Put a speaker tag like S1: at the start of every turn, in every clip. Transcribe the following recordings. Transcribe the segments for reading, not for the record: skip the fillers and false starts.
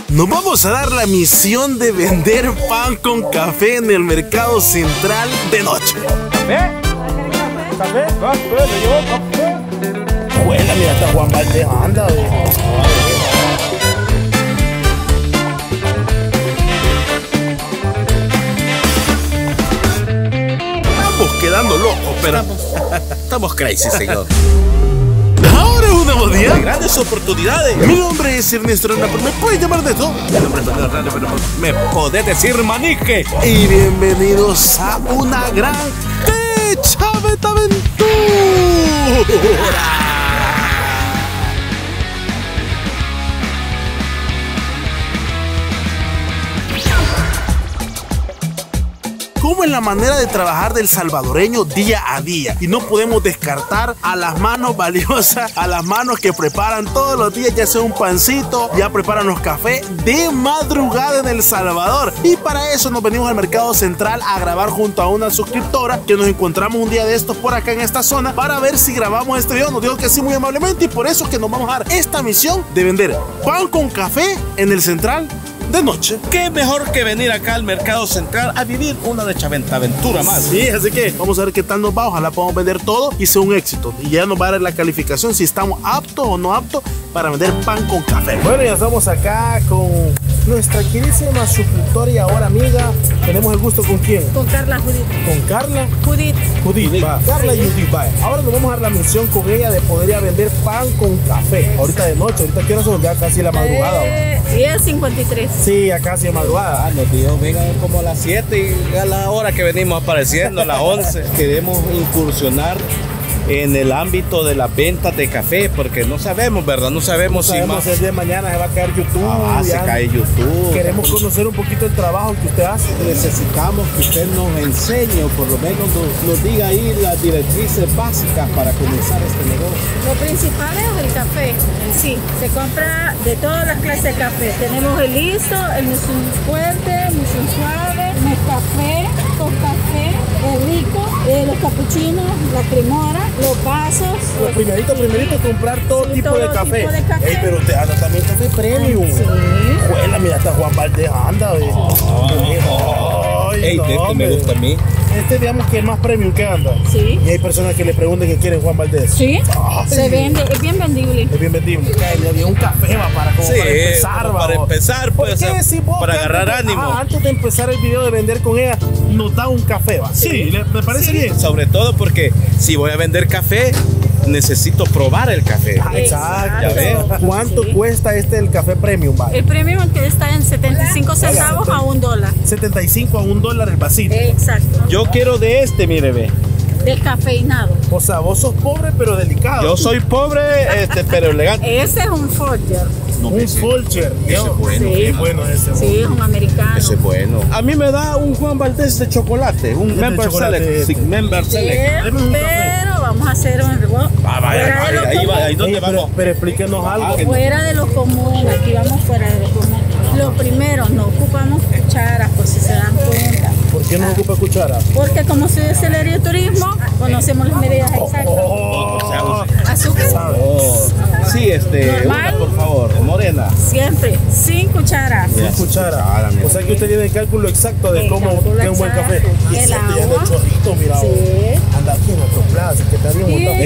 S1: Nos vamos a dar la misión de vender pan con café en el mercado central de noche.
S2: ¿Café? ¿Café? ¿Café? ¿Le llevo café?
S1: Juela, mira, hasta Juan Valdez anda, Estamos quedando locos, pero
S2: Estamos crazy, señor.
S1: ahora es un nuevo día.
S2: Hay grandes oportunidades.
S1: Mi nombre es Ernesto Hernández, pero me puedes llamar de todo.
S2: Mi nombre es Fernando Hernández, pero me podés decir manique.
S1: Y bienvenidos a una gran Chavetaventura. ¿Cómo es la manera de trabajar del salvadoreño día a día? Y no podemos descartar a las manos valiosas, a las manos que preparan todos los días, ya sea un pancito, ya preparan los cafés de madrugada en El Salvador. Y para eso nos venimos al mercado central a grabar junto a una suscriptora que nos encontramos un día de estos por acá en esta zona para ver si grabamos este video. Nos dijo que sí muy amablemente y por eso es que nos vamos a dar esta misión de vender pan con café en el central de noche.
S2: ¿Qué mejor que venir acá al mercado central a vivir una de Chavetaventura más?
S1: Sí, así que vamos a ver qué tal nos va. Ojalá podamos vender todo y sea un éxito. Y ya nos va a dar la calificación si estamos aptos o no aptos para vender pan con café. Bueno, ya estamos acá con nuestra queridísima suscriptora y ahora amiga. Tenemos el gusto con quién.
S3: Con Carla Judith.
S1: Con Carla
S3: Judith.
S1: Judith, va. Carla y Judith, va. Ahora nos vamos a dar la misión con ella de poder ir a vender pan con café. Ahorita de noche, ahorita quiero son ya casi la madrugada.
S3: 10:53.
S1: Sí, ya casi de madrugada.
S2: Nos dijo, vengan como a las 7 y a la hora que venimos apareciendo, a las 11. Queremos incursionar en el ámbito de las ventas de café, porque no sabemos, ¿verdad? No sabemos si más.
S1: El día de mañana se va a caer YouTube.
S2: Se cae YouTube.
S1: Queremos conocer un poquito el trabajo que usted hace.
S4: Necesitamos que usted nos enseñe o por lo menos nos diga ahí las directrices básicas para comenzar este negocio.
S3: Lo principal es el café en sí. Se compra de todas las clases de café. Tenemos el listo, el musun fuerte, musun suave, el café, con café, el rico, los capuchinos, la cremora, los vasos.
S1: Lo primerito comprar todo tipo de café. Ey, pero usted anda también café premium.
S3: Sí.
S1: Juela, mira, hasta Juan Valdez anda, ¿ves?
S2: Ey,
S1: no,
S2: este me gusta a mí.
S1: Este digamos que es más premium que anda.
S3: Sí.
S1: Y hay personas que le preguntan que quieren Juan Valdez.
S3: Sí.
S1: Ay.
S3: Se vende, es bien vendible.
S1: Es bien vendible. Le dio un café va, para empezar,
S2: como para empezar, pues, para agarrar ánimo.
S1: Antes de empezar el video de vender con ella, nos da un café, va. Sí, ¿me parece bien?
S2: Sobre todo porque si voy a vender café, necesito probar el café.
S1: Exacto.
S2: Ya veo.
S1: ¿Cuánto cuesta el café premium, va?
S3: El premium que está en 75 centavos a $1.
S1: 75 a $1 el vasito.
S3: Exacto.
S2: Yo quiero de este, mire, ve.
S3: Descafeinado.
S1: O sea, vos sos pobre pero delicado.
S2: Yo soy pobre, pero elegante.
S3: Ese es un Folger.
S1: Un Folger.
S2: Ese es bueno.
S3: Sí.
S1: Es bueno ese.
S3: Sí, es un americano.
S2: Ese es bueno. A mí me da un Juan Valdez de chocolate, un
S1: Este
S2: member
S1: chocolate
S2: select.
S1: este.
S2: Sí, member
S3: Sí,
S2: select.
S3: pero vamos a hacer un
S2: Ahí donde vamos.
S1: Pero explíquenos algo.
S3: fuera de lo común. Aquí vamos fuera de lo común. Lo primero, no ocupamos cucharas, por si se dan cuenta.
S1: ¿Por qué no ocupa cuchara?
S3: Porque como soy de Celerio y Turismo, conocemos las medidas exactas. Azúcar.
S2: Sí,
S3: Normal.
S2: una, por favor, morena.
S3: Siempre, sin cucharas.
S1: Sin cuchara. O sea que usted tiene el cálculo exacto de
S3: El
S1: cómo
S3: cálculo
S1: es un buen café.
S3: exacto.
S1: Y
S3: El
S1: ese ya
S3: agua.
S1: de chorrito, mira.
S3: Sí.
S1: Anda aquí en otro plazo, que está bien montado.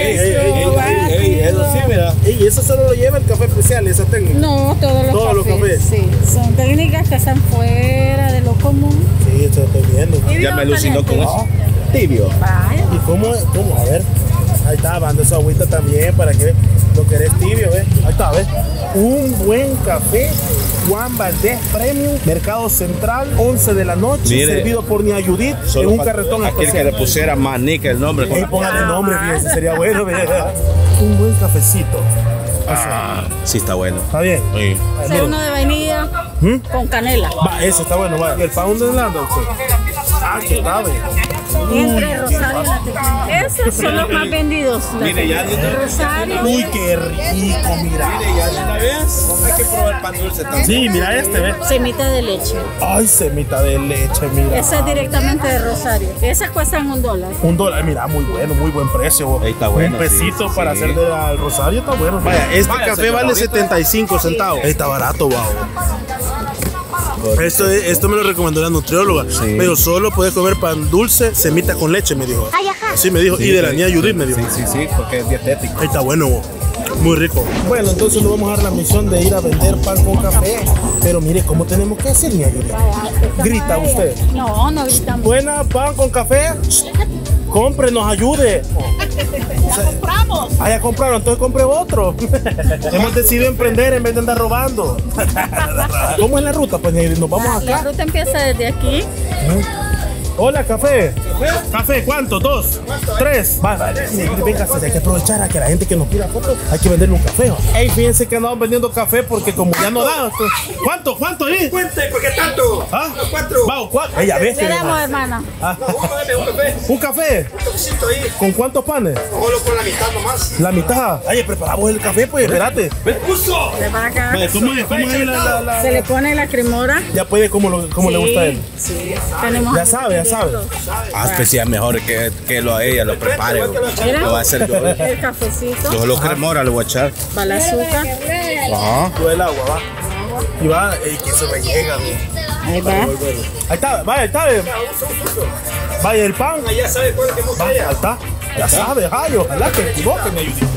S2: Eso sí, mira.
S1: Y eso solo lo lleva el café especial, esa técnica.
S3: No, todos los cafés. Sí, son técnicas que están fuera de lo común.
S1: Sí, esto estoy viendo.
S2: Ya me alucinó con eso. Tibio.
S3: Vaya.
S1: ¿Y cómo? A ver. Ahí está, manda su agüita también para que lo querés tibio, ¿ves? Ahí está, ¿ves? Un buen café Juan Valdez Premium, Mercado Central, 11 de la noche,
S2: Mire,
S1: servido por Nia Judith en un carretón
S2: aquel
S1: especial.
S2: que le pusiera manica el nombre.
S1: Ey, póngale nombre, fíjense, sería bueno. Mira. Un buen cafecito.
S2: Sí, está bueno.
S1: ¿Está bien?
S2: Sí.
S3: Hacer uno de vainilla con canela.
S1: Va, ese está bueno, va. ¿Y el pan de Orlando? Ah, que está bien.
S3: Entre Rosario y La Tequila. Esos son los más vendidos.
S2: Mire, ya de
S3: Rosario.
S1: Uy, qué rico, mira.
S2: Mire, ya de una vez hay que probar pan dulce también.
S1: Sí, mira este, ve.
S3: Semita de leche.
S1: Ay, semita de leche, mira.
S3: Esa es directamente de Rosario. Esas cuestan $1.
S1: $1, mira, muy bueno, muy buen precio.
S2: Ahí está bueno,
S1: Un pesito
S2: sí,
S1: para
S2: sí.
S1: hacer del Rosario está bueno.
S2: Vaya, este
S1: Vaya,
S2: café
S1: señor,
S2: vale
S1: ahorita-
S2: 75 centavos.
S1: Está barato, wow. Esto me lo recomendó la nutrióloga.
S2: Sí.
S1: Me dijo, solo puedes comer pan dulce, semita con leche, me dijo. Así me dijo. Y de la niña Judith me dijo.
S2: Sí, porque es dietético.
S1: Ahí está bueno, wow. Muy rico. Bueno, entonces nos vamos a dar la misión de ir a vender pan con café. Pero mire, ¿cómo tenemos que hacer, niña Judith? ¿Grita usted?
S3: No, no gritamos.
S1: Buena, pan con café. Compre, nos ayude. Ya compramos. Ah, ya compraron, entonces compre otro. Hemos decidido emprender en vez de andar robando. ¿Cómo es la ruta? Pues nos vamos
S3: La
S1: acá.
S3: ruta empieza desde aquí.
S1: Hola, café. ¿Café cuánto? ¿2? ¿3? Vale, venga, hay que aprovechar a que la gente que nos pida fotos, hay que venderle un café. Ey, fíjense que andamos vendiendo café porque como ya no da. ¿Cuánto? ¿Cuánto ahí?
S5: Cuente, ¿por qué tanto?
S1: ¿Ah?
S5: Los 4.
S1: Vamos, 4. Ella ves que
S3: Le damos, hermana.
S5: Dame un café.
S1: ¿Un café?
S5: Un toquecito ahí.
S1: ¿Con cuántos panes?
S5: Solo con la mitad nomás.
S1: La mitad. Ay, preparamos el café, pues, espérate.
S5: ¡Puso!
S3: De para acá.
S1: ¿Cómo es ahí la?
S3: Se le pone la cremora.
S1: Ya puede como le gusta a él.
S3: Sí, tenemos.
S1: Ya sabe, ya sabe.
S2: Pues sí, es mejor que lo a ella lo prepare.
S3: Mira,
S2: Lo va a hacer yo.
S3: el cafecito.
S2: Yo lo cremora le voy a echar.
S3: Va el azúcar.
S2: Ajá.
S1: Todo el agua, va. Y va, que se me llega, güey.
S3: Ahí va.
S1: Ahí está, vaya, ahí está. Vaya el pan.
S5: Ya sabe cuál que hemos
S1: Va, ahí está. Ya sabe, ay, ojalá que me equivoque, me ayude.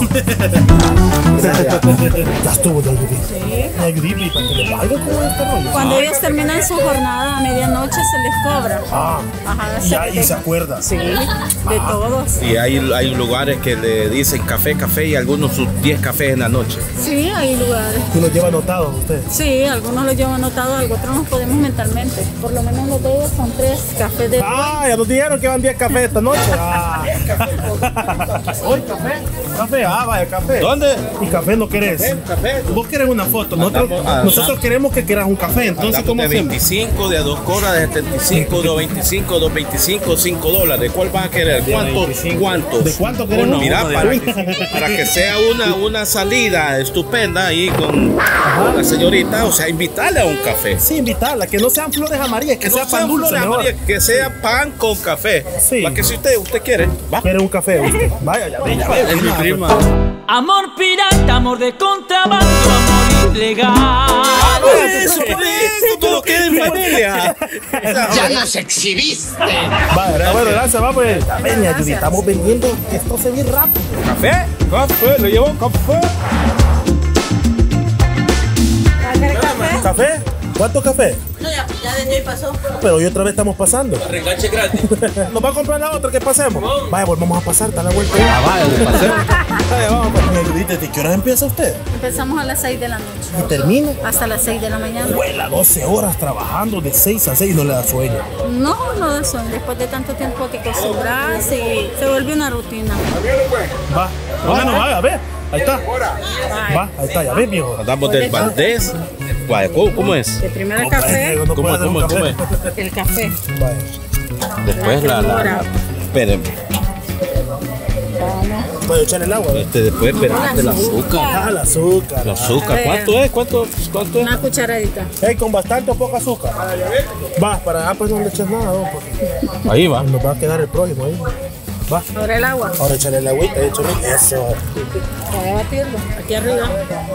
S1: Ya estuvo, me ayudé. Me ayudé y para que le valga como este rollo.
S3: Cuando ellos terminan su jornada a medianoche se les cobra.
S1: Ah,
S3: Ajá,
S1: y ahí se acuerda.
S3: Sí, de todos.
S2: Y hay lugares que le dicen café y algunos sus 10 cafés en la noche.
S3: Sí, hay lugares.
S1: ¿Tú lo lleva anotado usted?
S3: Sí, algunos los llevan anotados, otros nos podemos mentalmente. Por lo menos los de ellos son 3 cafés de
S1: Ah, ya nos dijeron que van 10 cafés esta noche. Ah. Hoy café. Café, vaya, café.
S2: ¿Dónde?
S1: ¿Y café no querés?
S2: Café.
S1: Vos querés una foto. Nosotros queremos que quieras un café. Entonces, ¿cómo
S2: de
S1: hacemos?
S2: 25, de a 2 coras, de 75, de 25, $2.25, $5. ¿Cuál vas a querer? ¿Cuántos?
S1: ¿De cuánto queremos?
S2: Uno, mira,
S1: Uno de
S2: para que sea una salida estupenda ahí con la señorita, o sea, invitarle a un café.
S1: Sí, invitarla, que no sean flores amarillas, que sea pan dulce.
S2: flores
S1: Mejor.
S2: amarillas, que sea pan con café.
S1: Sí.
S2: Para que si usted quiere, va.
S1: ¿Quiere un café usted? Vaya, ya ve, ya ve.
S2: Es mi prima.
S6: Amor pirata, amor de contrabando, amor ilegal.
S2: Eso, todo queda en familia.
S7: Ya nos exhibiste.
S1: Vaya, bueno, gracias, vamos. Ven, Judy, estamos vendiendo esto se ve rápido.
S2: ¿Café? ¿Café? ¿Le llevo un café?
S1: ¿Café? ¿Cuánto café?
S3: No, ya desde hoy pasó.
S1: Pero hoy otra vez estamos pasando.
S6: Regache gratis.
S1: ¿Nos va a comprar la otra que pasemos? Vaya, volvamos a pasar, está la vuelta.
S2: Vaya, le pasé.
S1: Vaya, vamos, pues, Judith, ¿desde qué horas empieza usted?
S3: Empezamos a las 6 de la noche.
S1: ¿Y termina?
S3: Hasta las 6 de la mañana.
S1: Abuela, 12 horas trabajando de 6 a 6 y no le da sueño.
S3: No, no da sueño. Después de tanto tiempo te acostumbras y se vuelve una rutina.
S1: Va, bueno, vaya, a ver. Ahí está. Va, ahí está, ya ves, viejo.
S2: Andamos del Valdés. Vaya, ¿cómo es?
S3: De primero el café,
S1: No puede hacer un café.
S3: el café.
S1: Vaya,
S2: Después la. Espérenme.
S1: voy a echarle el agua.
S2: Después espérate el azúcar.
S1: Ah, el azúcar.
S2: El azúcar. ¿Cuánto es? ¿Cuánto es?
S3: Una cucharadita.
S1: Hey, con bastante o poco azúcar. Va, para pues no le eches nada, ¿no? Porque
S2: Ahí va.
S1: nos va a quedar el prójimo ahí. Va.
S3: Ahora el agua.
S1: Ahora échale el agüita, échale eso.
S3: Voy a batirlo. Aquí arriba.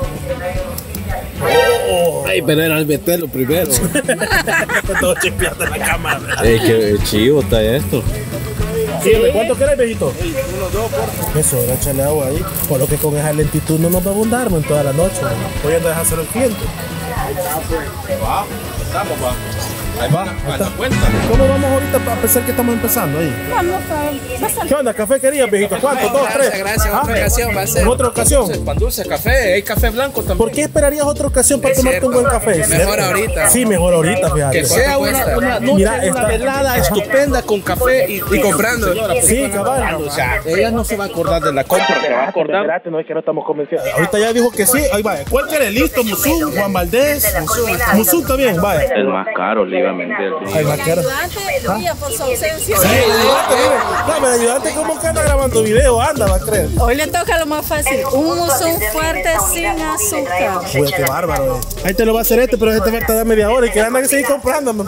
S2: Ay, pero era el meterlo primero.
S1: Todo chispeando en la cámara.
S2: Qué chivo está esto.
S1: Sígueme, ¿cuánto querés, viejito? Eso, ahora échale agua ahí. Por lo que con esa lentitud no nos va a abundar en toda la noche. Voy a dejar hacer el cliente.
S2: Va, estamos, va. Ahí va, a la cuenta.
S1: ¿Cómo vamos ahorita a pesar que estamos empezando ahí?
S3: Vamos a
S1: ¿Qué onda? ¿Café querías, viejito? ¿Cuánto? ¿2, 3?
S8: Gracias, otra ocasión va a ser.
S1: ¿En otra ocasión?
S2: Pan dulce, café, hay café blanco también.
S1: ¿Por qué esperarías otra ocasión para
S8: Es
S1: tomarte un buen
S8: cierto.
S1: café?
S8: Mejor
S1: ¿Cierto?
S8: ahorita.
S1: Sí, mejor ahorita, fíjate.
S2: Que sea una noche,
S1: Mira,
S2: una
S1: esta-
S2: velada estupenda con café y
S8: comprando.
S1: Sí, cabal.
S2: O sea, ella no se va a acordar de la compra, se va a acordar.
S1: Espérate, no es que no estamos convencidos. Ahorita ya dijo que sí. Ahí va. ¿Cuál querés? Listo, Musul, Juan Valdés. es? Musun también, vaya.
S2: El más caro le iba a vender.
S1: Ay, más caro.
S3: Ayudante, Día, por su ausencia.
S1: Sí, ayudante, mire. No, pero ayudante, ¿cómo que anda grabando video? Anda, va a creer.
S3: Hoy le toca lo más fácil, un musún fuerte sin azúcar.
S1: Uy, qué bárbaro, Ahí te lo va a hacer pero este falta de media hora y que anda que seguir comprándome.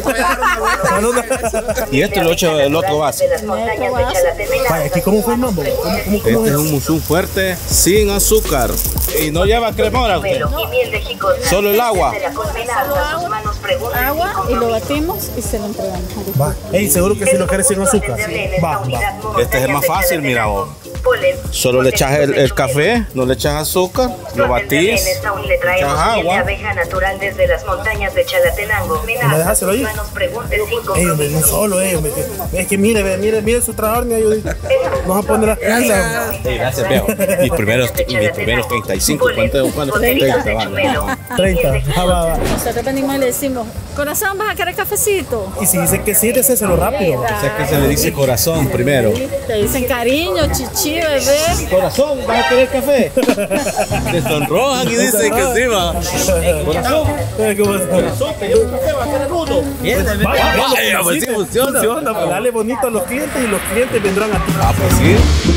S2: Y esto es el otro vaso.
S1: Vaya, ¿aquí cómo fue el mambo? ¿Cómo
S2: Este es un musún fuerte sin azúcar. Y no lleva cremora usted. Solo el agua.
S3: Agua y lo batimos y se lo entregamos.
S1: Va. Ey, seguro que si lo quieres sin azúcar. Va.
S2: Este es el más fácil, mira vos. Solo le echas el café, no le echas azúcar, lo batís, echas agua.
S8: Abeja natural desde las montañas de Chalatenango.
S1: ¿Me dejas ahí? Ey, hombre, no solo, hombre. Es que mire su trabajo, mi ayudita. Vamos a poner las pilas.
S2: Gracias, veo. Mis primeros 35, ¿cuánto?
S1: 30. Va.
S3: Nosotros venimos y le decimos, corazón, ¿vas a querer cafecito?
S1: Y si dice que sí, déselo rápido.
S2: O sea que se le dice corazón primero.
S3: Te dicen cariño, chichi, bebé.
S2: Corazón, ¿vas a querer café? Te sonrojan y dicen que sí, va. Corazón.
S1: Corazón, te llevo un café, va a querer uno.
S2: Vaya, pues sí funciona.
S1: Pues dale bonito a los clientes y los clientes vendrán a ti.
S2: Ah, pues sí.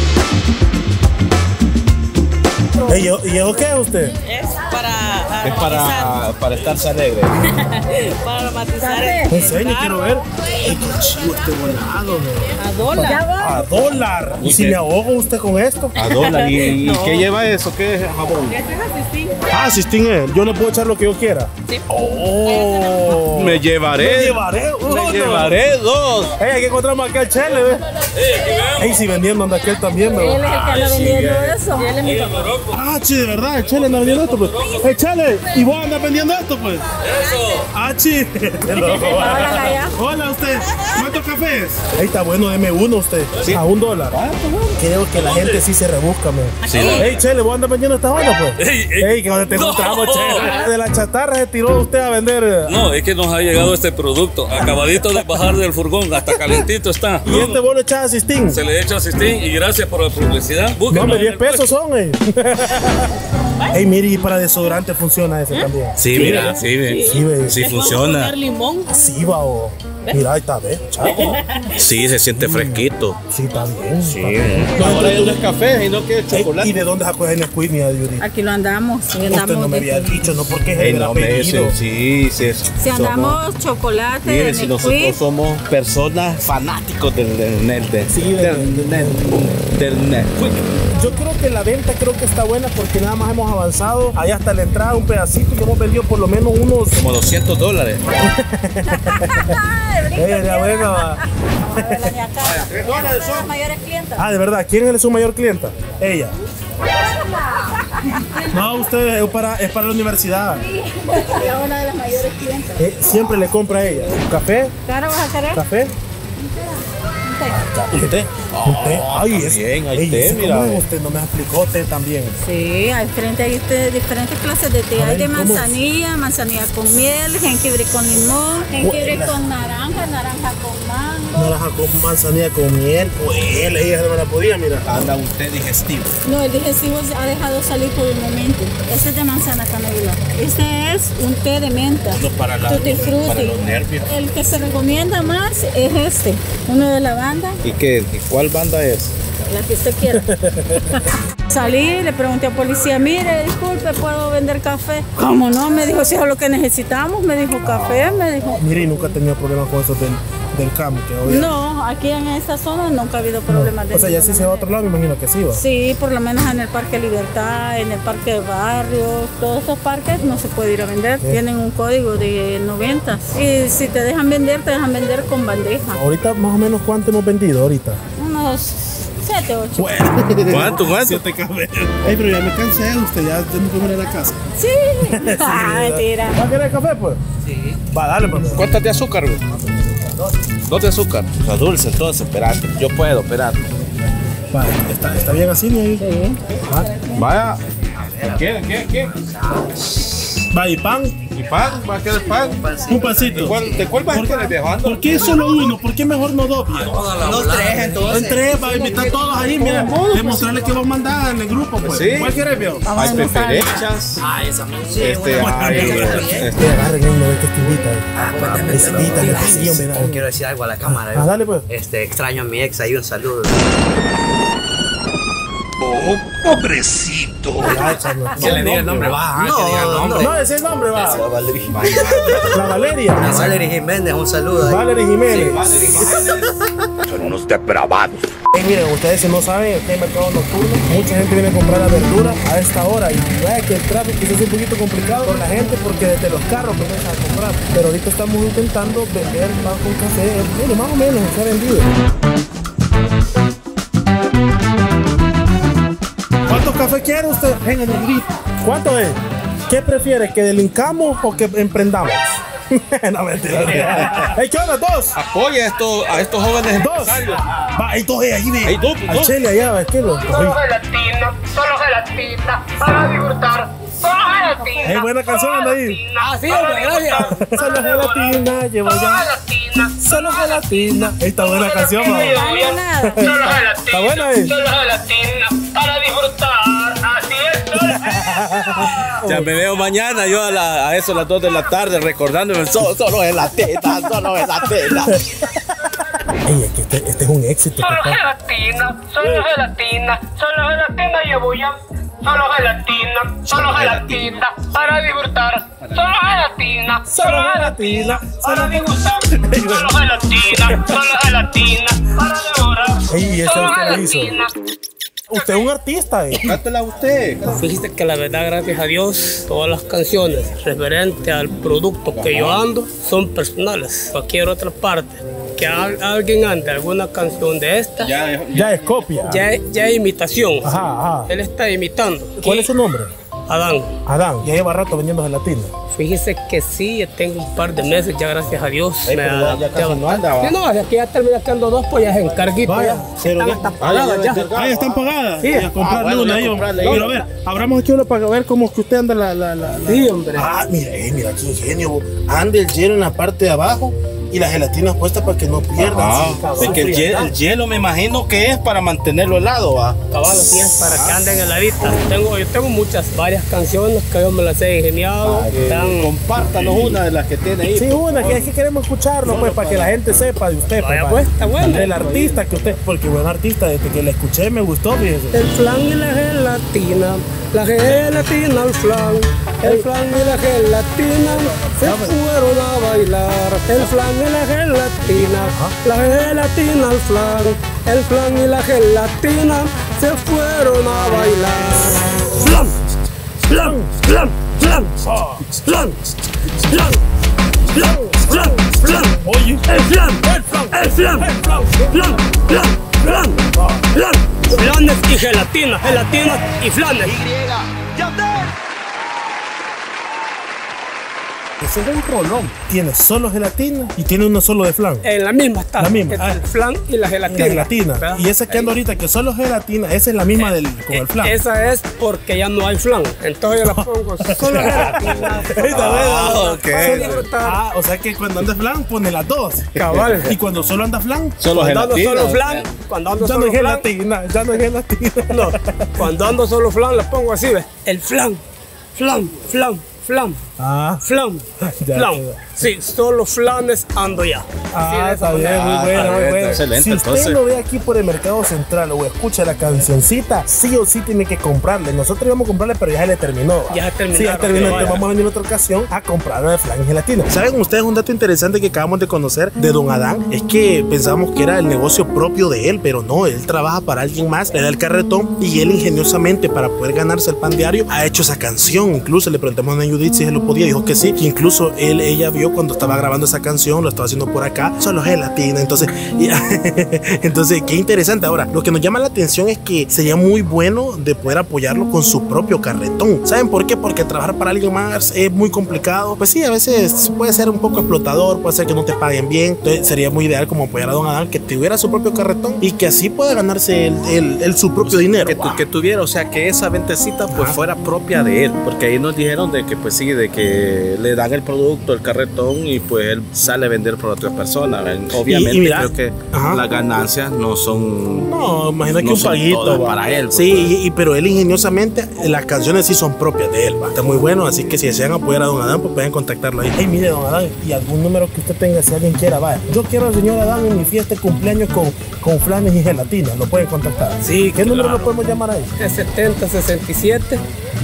S1: ¿Y eso qué es usted?
S9: Es para
S2: Es para estarse alegre.
S9: para aromatizar.
S1: Enseña, quiero ver. Ay, qué chivo este volado,
S9: A dólar.
S1: A dólar. ¿Y si me ahogo usted con esto?
S2: A dólar. ¿Y qué lleva eso? ¿Qué es jabón?
S9: Este es asistir.
S1: Ah, Sistín es. Yo le puedo echar lo que yo quiera.
S9: Sí.
S1: Oh.
S2: Me llevaré.
S1: uno.
S2: Me llevaré dos.
S1: Ey, hay que encontrarnos aquí al Chele, ¿ves? Ey, si vendiendo anda aquel también,
S3: Él
S1: ¿verdad?
S3: es el que anda vendiendo eso.
S9: Y él es mi papá.
S1: Ah, chi, de verdad, el Chele anda vendiendo esto, pues. Chele, ¿y vos andas vendiendo esto, pues? Eso. Ah, chi. Hola, usted. ¿Cuántos cafés? Ahí está bueno, M1 usted. Sí. A $1. Creo que la gente sí se rebusca, man.
S2: Sí.
S1: Ey, Chele, ¿vos andas vendiendo esta banda, pues? Ey, que donde te encontramos, Chele. De la chatarra se tiró usted a vender.
S10: No, es que nos ha llegado este producto. Acabadito de bajar del furgón, hasta calentito está.
S1: ¿Y este vos le echas a Sistín?
S10: Se le echa asistín y gracias por la publicidad.
S1: No,
S10: Búsquenlo
S1: hombre,
S10: en
S1: 10
S10: el
S1: pesos son, Ey, mire, y para desodorante funciona ese también.
S2: Sí, mira, sí, ve. Sí funciona.
S9: Poner limón.
S1: Sí, va, o. Mira, ahí está, ¿ves? Chaco.
S2: Sí, se siente fresquito.
S1: Sí, está bien.
S2: Sí. Ahora no es café, sino que es chocolate.
S1: ¿Y de dónde sacó el Nesquik, mi Yuri?
S3: Aquí lo andamos. Sí, andamos.
S1: Usted no me había dicho, ¿no? Porque es el
S2: No,
S1: apellido.
S2: sí.
S3: Si andamos chocolate,
S2: Mire, si nosotros
S3: Nesquik.
S2: somos personas fanáticos del net. Del Netflix.
S1: Yo creo que la venta está buena porque nada más hemos avanzado. Allá hasta la entrada, un pedacito, y hemos vendido por lo menos unos.
S2: Como $200.
S1: Ya venga, va.
S3: Una de las mayores clientas.
S1: Ah, de verdad, ¿quién es su mayor clienta? Ella. No, usted es para la universidad.
S3: Es una de las mayores clientas.
S1: Siempre le compra a ella. ¿Café?
S3: ¿Claro vas a querer?
S1: ¿Café?
S2: ¿Y té?
S1: Ay,
S2: bien, hay
S1: ey,
S2: té,
S1: ese
S2: mira.
S1: cómo es, usted no me explicó té también.
S3: Sí, hay diferentes clases de té. Hay de
S1: ¿cómo?
S3: manzanilla con miel, jengibre con limón, jengibre con naranja, naranja con mango.
S1: Naranja con manzanilla con miel. Pues ella no me la podía, mira.
S2: Anda un té digestivo.
S3: No, el digestivo se ha dejado salir por el momento. Este es de manzana canela. Este es un té de menta.
S2: No, para
S3: Tutti frutti.
S2: para los nervios.
S3: El que se recomienda más es este, uno de lavanda,
S2: ¿Y qué? ¿Y cuál banda es?
S3: la que usted quiera. Salí, le pregunté al policía, mire, disculpe, ¿puedo vender café? ¿Cómo no? Me dijo, si es lo que necesitamos, me dijo café, me dijo.
S1: Mire, y nunca he tenido problemas con eso del CAM.
S3: No, aquí en esta zona nunca ha habido problemas de
S1: O sea, ya si se va a otro lado, me imagino que sí va.
S3: Sí, por lo menos en el Parque Libertad, en el Parque de Barrios, todos estos parques no se puede ir a vender. Tienen un código de 90. Y si te dejan vender con bandeja.
S1: Ahorita, más o menos, ¿cuánto hemos vendido ahorita?
S3: Unos 7, 8.
S2: ¿Cuánto?
S1: 7 cafés. Ey, pero ya me cansé, usted ya tengo que ir a la casa.
S3: Sí. Mentira.
S1: ¿Va a querer café, pues? Sí. Va, dale, pues.
S2: ¿Cuántas de azúcar, güey? 2 de azúcar. O sea, dulce, entonces, espérate. Yo puedo, espérate.
S1: Vale, ¿está bien así, mi ahí?
S3: Sí.
S1: Ah,
S2: Vaya. ¿Qué?
S1: Va, y pan.
S2: ¿Y pan? ¿Va a querer pan?
S1: Un pancito.
S2: ¿De cuál vas a querer, viejo?
S1: ¿Por qué solo uno? ¿Por qué mejor no dos?
S7: No, tres entonces.
S1: En tres, para invitar todos ahí, mira. Demostrarles que vos mandás en el grupo, pues.
S2: Sí.
S1: ¿Cuál querés, viejo?
S2: Hay peperechas.
S7: Ay, esa
S1: Agarren el no, que te invita.
S7: Invítame. Quiero decir algo a la cámara.
S1: Ah, dale, pues.
S7: Extraño a mi ex, ahí un saludo.
S5: Oh, pobrecito.
S7: Que le diga el nombre, va.
S1: No, ese es el nombre, va. La Valeria.
S7: Valeria Jiménez, un saludo.
S1: Valeria Jiménez.
S5: Son unos depravados.
S1: Miren, ustedes si no saben, aquí hay mercado nocturno, mucha gente viene a comprar la verdura a esta hora y vaya que el tráfico quizás es un poquito complicado por la gente porque desde los carros comienzan a comprar. Pero ahorita estamos intentando vender pan con café, bueno, más o menos se ha vendido. ¿Cuántos cafés quiere usted? Venga, negrito. ¿Cuánto es? ¿Qué prefiere? ¿Que delincamos o que emprendamos? No, mentira. Hey, ¿qué onda? ¿Dos?
S2: Apoya a estos jóvenes
S1: ¿Dos?
S2: empresarios.
S1: Va, hay dos ahí, ve.
S2: Hay dos.
S1: Al chile allá, es que lo.
S5: Solo gelatina para disfrutar. Solo gelatina.
S1: Es buena canción, anda ahí.
S9: Ah, sí, hombre, gracias.
S1: Solo gelatina, llevo ya. Solo gelatina. Esta buena canción, va. Está buena, eh.
S5: Solo gelatina para disfrutar. Así es.
S2: Ya me veo mañana yo a eso a las 2 de la tarde recordándome solo gelatina.
S1: Ey, es que este es un éxito,
S5: Solo
S1: papá.
S5: gelatina llevo ya. Solo gelatina para disfrutar. Solo gelatina para disfrutar. Solo gelatina para devorar.
S1: Ey, esa usted la hizo. Usted es un artista, eh.
S2: Cátela usted.
S9: Fíjate que la verdad, gracias a Dios, todas las canciones referentes al producto que yo ando son personales. Cualquier otra parte que alguien ande alguna canción de esta,
S1: Ya es copia.
S9: ya es imitación.
S1: Ajá.
S9: Él está imitando.
S1: ¿Cuál es su nombre?
S9: Adán.
S1: Adán. Ya lleva rato vendiendo gelatina.
S9: Fíjese que sí, ya tengo un par de meses ya, gracias a Dios.
S2: Ey, pero ya casi no anda, va.
S9: Sí, no, es que ya terminé quedando dos, pues ya es encarguito.
S1: Vaya,
S9: Ya.
S1: pero
S9: Están hasta pagadas ya.
S1: Ah, ya están pagadas.
S9: Sí.
S1: A comprarle
S2: bueno,
S1: una
S2: ya
S1: ahí.
S2: comprarle ahí.
S1: Pero a ver, abramos aquí uno para ver cómo es que usted anda la.
S9: Sí, hombre.
S1: Ah, mira qué ingenio. Anda el hielo en la parte de abajo y la gelatina puesta para que no pierdan.
S2: Es que el hielo me imagino que es para mantenerlo helado, ¿va?
S9: Cabal, así es, para que anden heladita. Yo tengo varias canciones que yo me las he ingeniado.
S2: Compártanos una de las que tiene ahí.
S1: Sí, una que es que queremos escucharlo, pues, para que la gente sepa de usted.
S9: Vaya, pues, está bueno.
S1: El artista que usted, porque buen artista, desde que la escuché me gustó, fíjese.
S9: El flan y la gelatina al flan. El flan y la gelatina se fueron a bailar. El flan y la gelatina al flan. El flan y la gelatina se fueron a bailar. Flan, flan, flan, flan, flan, flan, flan, flan, flan.
S1: Oye,
S9: El flan, flan, flanes y gelatina y flanes.
S1: ese es un rolón. Tiene solo gelatina y tiene uno solo de flan.
S9: En la misma está.
S1: La misma.
S9: El flan y la gelatina.
S1: La gelatina.
S9: ¿Verdad?
S1: Y esa que anda ahorita, que solo gelatina, esa es la misma con el flan.
S9: Esa es porque ya no hay flan. Entonces yo la pongo solo gelatina.
S2: Ok.
S1: O sea que cuando anda flan, pone las dos.
S9: Cabal.
S1: Y cuando solo anda flan,
S2: Solo
S9: Cuando ando
S2: gelatina.
S9: solo flan, cuando ando
S1: ya no
S9: solo
S1: es
S9: flan,
S1: gelatina, ya no es gelatina.
S9: no. Cuando ando solo flan, la pongo así, ¿ves? El flan, flan, flan, flan,
S1: Ah,
S9: flan,
S1: Ya,
S9: flan.
S1: ya.
S9: Sí, solo flanes ando ya.
S1: está bien, muy bueno, muy bueno.
S2: Excelente,
S1: Si usted
S2: entonces.
S1: lo ve aquí por el Mercado Central o escucha la cancioncita, sí o sí tiene que comprarle. Nosotros íbamos a comprarle, pero ya se le terminó.
S9: Ya terminó.
S1: Sí, ya terminó. Entonces vamos a venir en otra ocasión a comprarle de flan y gelatina. ¿Saben ustedes un dato interesante que acabamos de conocer de Don Adán? Es que pensábamos que era el negocio propio de él, pero no, él trabaja para alguien más, le da el carretón y él ingeniosamente para poder ganarse el pan diario ha hecho esa canción. Incluso le preguntamos a Judith si él lo podía, dijo que sí, que incluso ella vio cuando estaba grabando esa canción, lo estaba haciendo por acá, solo gelatina. Entonces, entonces qué interesante. Ahora, lo que nos llama la atención es que sería muy bueno de poder apoyarlo con su propio carretón. ¿Saben por qué? Porque trabajar para alguien más es muy complicado. Pues sí, a veces puede ser un poco explotador, puede ser que no te paguen bien. Entonces sería muy ideal como apoyar a Don Adán, que tuviera su propio carretón y que así pueda ganarse su propio dinero.
S2: Que tuviera, o sea, que esa ventecita pues fuera propia de él, porque ahí nos dijeron de que pues sí, de que le dan el producto, el carretón, y pues él sale a vender por otras personas. Obviamente
S1: mira,
S2: creo que las ganancias no son...
S1: No, imagina que
S2: no
S1: un
S2: son
S1: paguito
S2: todas
S1: va.
S2: para él.
S1: Sí, pero él ingeniosamente, las canciones sí son propias de él, va. Está muy bueno, así que si desean apoyar a don Adán, pues pueden contactarlo ahí. Hey, mire, don Adán, y algún número que usted tenga, si alguien quiera, vaya. Yo quiero al señor Adán en mi fiesta de cumpleaños con flanes y gelatina, lo pueden contactar.
S9: Sí,
S1: ¿Qué número lo podemos llamar ahí?
S9: Es 7067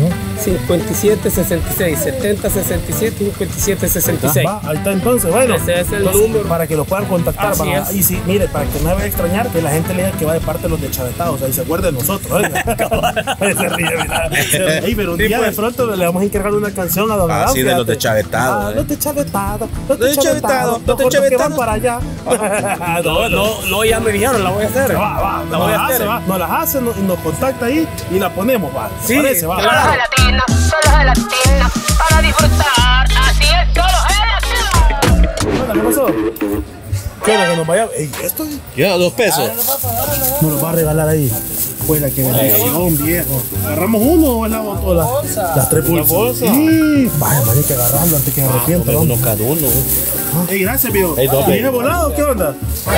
S9: 5766, 7067 5766.
S1: Va, ahí está entonces, bueno.
S9: Ese es el
S1: entonces,
S9: número.
S1: para que lo puedan contactar.
S9: Así es.
S1: Y sí, mire, para que no me vaya a extrañar, que la gente le diga que va de parte de los deschavetados, ahí se acuerde de nosotros. Se ríe, mira. Ey, pero un día de pronto le vamos a encargar una canción a don Adán.
S2: Sí, de los deschavetados.
S1: Los deschavetados, los
S2: deschavetados,
S1: los cortos que van para allá.
S9: No, ya me dijeron, la voy a hacer.
S1: Va,
S9: la voy a hacer.
S1: nos las hace y nos contacta ahí y la ponemos, va.
S9: Sí,
S1: parece, va.
S5: Solo gelatina para disfrutar. Así es, solo gelatina.
S1: ¿Qué pasó? ¿Qué onda que nos vaya? Ey, esto
S2: Ya, 2 pesos.
S1: nos lo va a regalar ahí. Pues la que bendición, viejo. ¿Agarramos uno o es la botola? Las 3 bolsas. Sí. Vaya, man, hay que agarrarlo antes que me arrepienta.
S2: Uno cada uno.
S1: Ey, gracias, viejo.
S2: Ey, dos,
S1: ¿Viene volado? ¿Qué onda?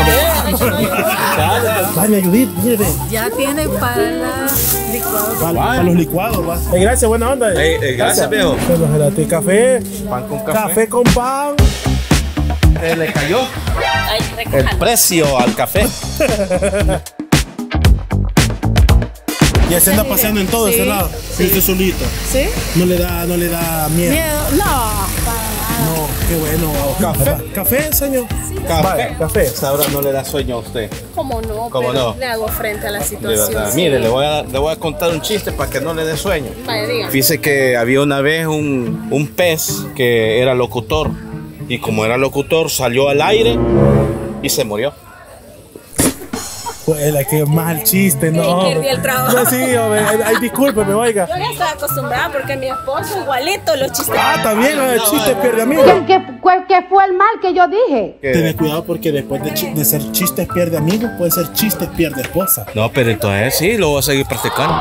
S1: Vaya, Judith, mire.
S3: Ya tiene para la licuadora.
S1: Para los licuados, va. Ey, gracias, buena onda.
S2: Gracias, viejo.
S1: Café.
S2: Pan con café.
S1: Café con pan.
S2: Le cayó el precio al café.
S1: Y se anda paseando en todo ese lado. Sí, usted solito.
S3: ¿Sí?
S1: No le da miedo.
S3: Miedo. No.
S1: No, qué bueno.
S2: ¿Café?
S1: ¿Café, señor?
S2: Sí. Café.
S1: Vale, café.
S2: Ahora no le da sueño a usted.
S11: ¿Cómo no?
S2: ¿Cómo
S11: pero
S2: no?
S11: le hago frente a la
S2: De
S11: situación.
S2: verdad.
S11: Sí.
S2: Mire, le voy a contar un chiste para que no le dé sueño.
S11: Vale, diga.
S2: Fíjese que había una vez un pez que era locutor. Y como era locutor, salió al aire y se murió.
S1: Pues la que mal chiste, no.
S11: Perdí el trabajo.
S1: No, sí, hombre. Ay, discúlpeme, oiga.
S11: Yo ya estoy acostumbrada porque mi esposo igualito los chistes.
S1: Ah, también el chiste pierde amigo.
S12: ¿Qué fue el mal que yo dije?
S1: Ten cuidado porque después de ser chistes pierde amigos, puede ser chistes pierde esposa.
S2: No, pero entonces sí, lo voy a seguir practicando.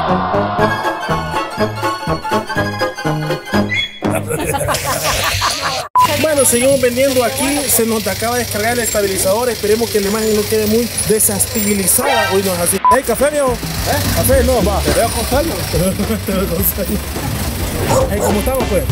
S1: Bueno, seguimos vendiendo aquí. Se nos acaba de descargar el estabilizador. Esperemos que la imagen no quede muy desestabilizada. Hoy no es así. ¡Hey, café, viejo! Café, no, va. Te veo acostarlo. Hey, ¿cómo estamos, pues?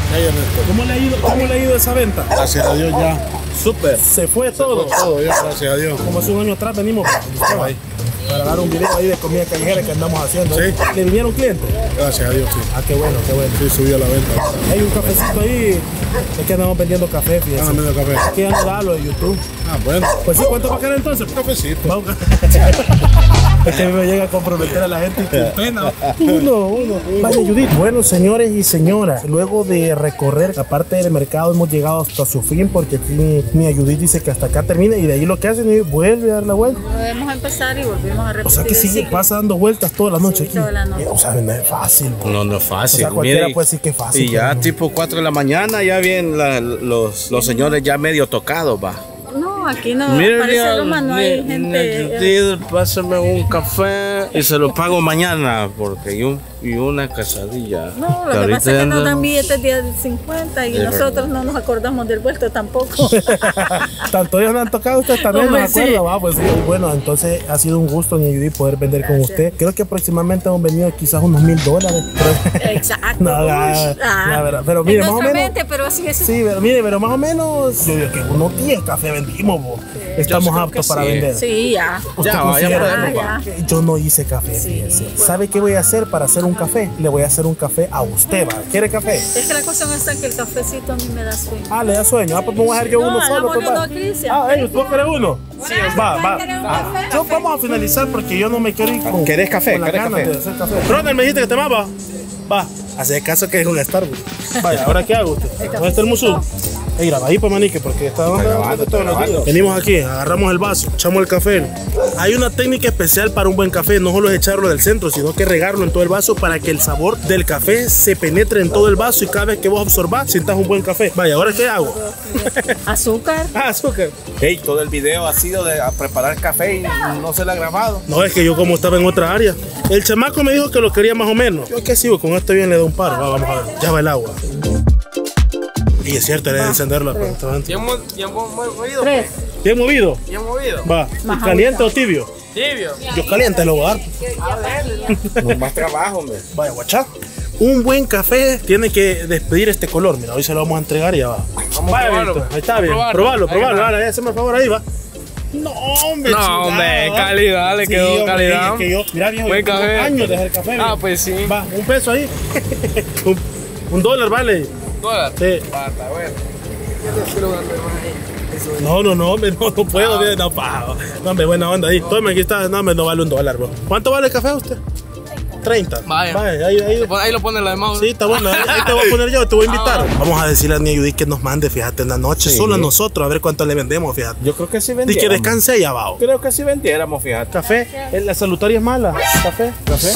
S1: ¿Cómo le ha ido esa venta?
S4: Gracias a Dios ya.
S1: Súper. Se fue todo.
S4: Todo ya, gracias a Dios.
S1: Como hace un año atrás venimos para dar un video ahí de comida callejera que andamos haciendo.
S4: Sí.
S1: ¿Le vinieron clientes?
S4: Gracias a Dios, sí.
S1: Ah, qué bueno, qué bueno.
S4: Sí, subió la venta.
S1: Hay un cafecito ahí. Es que andamos vendiendo café, fíjense.
S4: Andamos vendiendo café.
S1: ¿Qué anda lo de YouTube?
S4: Ah, bueno.
S1: Pues sí, ¿cuánto va a quedar entonces?
S4: Un cafecito.
S1: Es que me llega a comprometer a la gente con pena. Uno. Vaya, Judith. Bueno, señores y señoras, luego de recorrer la parte del mercado hemos llegado hasta su fin porque aquí mi Judith dice que hasta acá termina y de ahí lo que hacen es vuelve a dar la vuelta.
S3: Podemos empezar y volvemos a repetir.
S1: O sea que sigue, pasa dando vueltas toda la noche aquí.
S3: Toda la noche.
S1: O sea, no es fácil.
S2: No es fácil.
S1: O sea, cualquiera
S2: Mire,
S1: puede decir que es fácil.
S2: Y ya tipo 4 de la mañana ya vienen los señores ya medio tocados, va.
S3: No, aquí no.
S2: Mire,
S3: Parece Luma, no hay gente.
S2: Pásame un café y se lo pago mañana porque y una quesadilla.
S3: No, lo que pasa es que nos dan billetes de 50 y nosotros no nos acordamos del vuelto tampoco.
S1: Tanto ellos no han tocado, usted también no
S3: Hombre,
S1: se acuerda,
S3: sí.
S1: va, pues sí. Bueno, entonces ha sido un gusto, doña Judith, poder vender con usted. Creo que aproximadamente hemos vendido quizás unos $1000.
S3: Exacto.
S1: No, la verdad. Pero mire, más o menos.
S3: Pero así es.
S1: Sí, pero mire, pero más o menos, yo digo que unos 10 cafés vendimos, bo. Estamos aptos para vender.
S3: Sí, ya.
S1: Usted considera- Yo no hice café, fíjese. ¿Sabe qué voy a hacer para hacer un café? Le voy a hacer un café a usted, ¿va? ¿Quiere café?
S3: Es que la cuestión está que el cafecito a mí me da sueño.
S1: Ah, le da sueño. Ah, pues me voy a dejar yo uno solo. Pues, va. ¿Usted quiere uno?
S3: Sí,
S1: va. Yo vamos a finalizar porque yo no me quiero ir con.
S2: ¿Querés café?
S1: Con la
S2: ¿Querés
S1: gana
S2: café?
S1: de hacer café. Ronald, me dijiste que te va. Va. Hace caso que es un Starbucks. Vaya, ¿ahora qué hago usted? ¿Dónde está el musú? Mira, ahí para manique, porque está grabando todos los días. Venimos aquí, agarramos el vaso, echamos el café. Hay una técnica especial para un buen café, no solo es echarlo del centro, sino que regarlo en todo el vaso para que el sabor del café se penetre en todo el vaso y cada vez que vos absorbás, sientas un buen café. Vaya, ¿ahora qué hago?
S3: Azúcar.
S1: Azúcar.
S2: Hey, todo el video ha sido de preparar café y no se lo ha grabado.
S1: No, es que yo como estaba en otra área. El chamaco me dijo que lo quería más o menos. Yo que sigo, con esto bien le doy un par. Vamos a ver, ya va el agua. Y es cierto, debe encenderlo.
S13: ¿Ya hemos movido?
S3: 3.
S1: ¿Bien movido?
S13: ¿Ya movido?
S1: Va. ¿Caliente o tibio?
S13: Tibio.
S1: Yo caliente lo voy a dar.
S2: No más trabajo, hombre.
S1: Vaya, guachá. Un buen café tiene que despedir este color. Mira, hoy se lo vamos a entregar y ya va.
S13: Vamos a probarlo.
S1: Víctor, ahí está bien. Probalo. Vale, hazme el favor ahí, va. No, hombre.
S13: No, hombre, calidad, le quedó
S1: hombre,
S13: calidad.
S1: Es que yo, mira, viejo,
S13: buen café.
S1: Años de hacer café.
S13: Ah, pues sí.
S1: Va, un peso ahí. $1 vale.
S13: ¿$1?
S1: Sí.
S13: Basta, bueno.
S1: No, hombre, no puedo. No, hombre, buena onda ahí. Tome, aquí está. No, hombre, no vale $1, bro. ¿Cuánto vale el café a usted? 30.
S13: Vaya.
S1: Ahí
S13: lo pone la demás.
S1: Sí, está bueno. Ahí te voy a poner yo, te voy a invitar. Vamos a decirle a Nia Judith que nos mande, fíjate, en la noche, solo a nosotros, a ver cuánto le vendemos, fíjate.
S2: Yo creo que sí
S1: Y
S2: vendiéramos.
S1: que descanse ahí abajo.
S2: Creo que sí vendiéramos, fíjate.
S1: Café, la salutaria es mala. Café.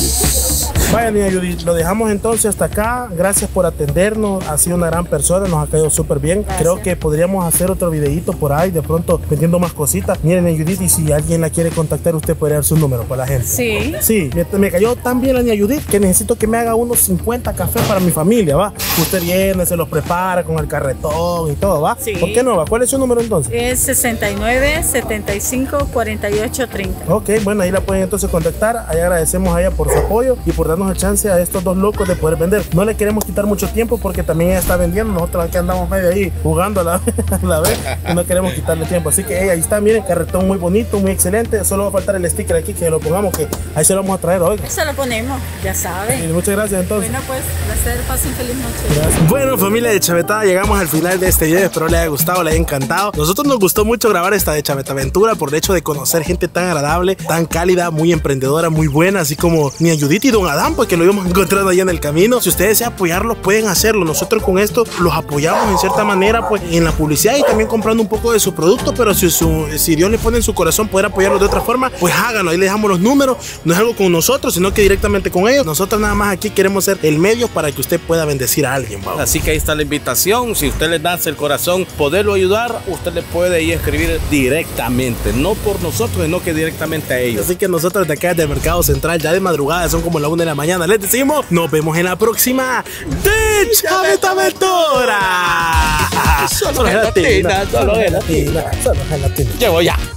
S1: Vaya, Nia Judith, lo dejamos entonces hasta acá. Gracias por atendernos. Ha sido una gran persona, nos ha caído súper bien.
S3: Gracias.
S1: Creo que podríamos hacer otro videito por ahí, de pronto vendiendo más cositas. Miren, Nia Judith, y si alguien la quiere contactar, usted puede dar su número para la gente.
S3: Sí.
S1: Sí, me cayó tan bien la Nia Judith que necesito que me haga unos 50 cafés para mi familia, ¿va? Usted viene, se los prepara con el carretón y todo, ¿va?
S3: Sí.
S1: ¿Por qué no va? ¿Cuál es su número entonces?
S3: Es 69 75 48 30.
S1: Ok, bueno, ahí la pueden entonces contactar. Ahí agradecemos a ella por su apoyo y por darnos el chance a estos dos locos de poder vender. No le queremos quitar mucho tiempo porque también ella está vendiendo. Nosotros aquí andamos medio ahí jugando a la vez y no queremos quitarle tiempo. Así que ahí está, miren, carretón muy bonito, muy excelente. Solo va a faltar el sticker aquí que lo pongamos, que ahí se lo vamos a traer hoy.
S3: Se lo ponemos, ya sabe.
S1: Y muchas gracias entonces.
S3: Bueno, pues, placer, pasen feliz noche.
S1: Gracias. Bueno, familia de Chavetada, llegamos al final de este video. Espero les haya gustado, les haya encantado. Nosotros nos gustó mucho grabar esta de Chavetaventura por el hecho de conocer gente tan agradable, tan cálida, muy emprendedora, muy buena, así como Nia Judith y Don Adán, pues que lo íbamos encontrando ahí en el camino. Si ustedes desean apoyarlos, pueden hacerlo. Nosotros con esto los apoyamos en cierta manera, pues en la publicidad y también comprando un poco de su producto. Pero si Dios le pone en su corazón poder apoyarlos de otra forma, pues háganlo. Ahí les dejamos los números. No es algo con nosotros, sino que directamente con ellos. Nosotros nada más aquí queremos ser el medio para que usted pueda bendecir a alguien, ¿va?
S2: Así que ahí está la invitación. Si usted le nace el corazón poderlo ayudar, usted le puede ir a escribir directamente, no por nosotros, sino que directamente a ellos.
S1: Así que nosotros de acá del Mercado Central, ya de madrugada, son como la 1 de la mañana, les decimos, nos vemos en la próxima de Chavetaventura. Solo gelatina, solo gelatina, solo gelatina.
S2: Llevo ya.